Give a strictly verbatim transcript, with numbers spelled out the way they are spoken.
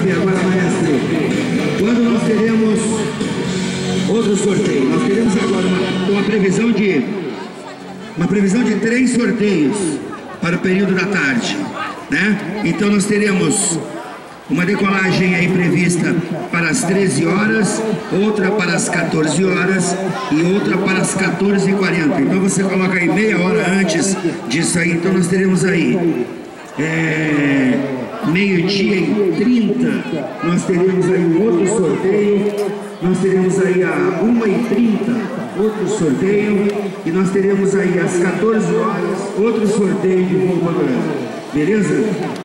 saber agora, maestro, quando nós teremos outro sorteio. Nós teremos agora uma, uma previsão de uma previsão de três sorteios para o período da tarde, né? Então nós teremos uma decolagem aí prevista para as treze horas, outra para as quatorze horas e outra para as quatorze e quarenta. Então você coloca aí meia hora antes disso aí. Então nós teremos aí é, meio-dia e trinta, nós teremos aí um outro sorteio. Nós teremos aí a uma e trinta outro sorteio. E nós teremos aí às quatorze horas outro sorteio de voo panorâmico. Beleza?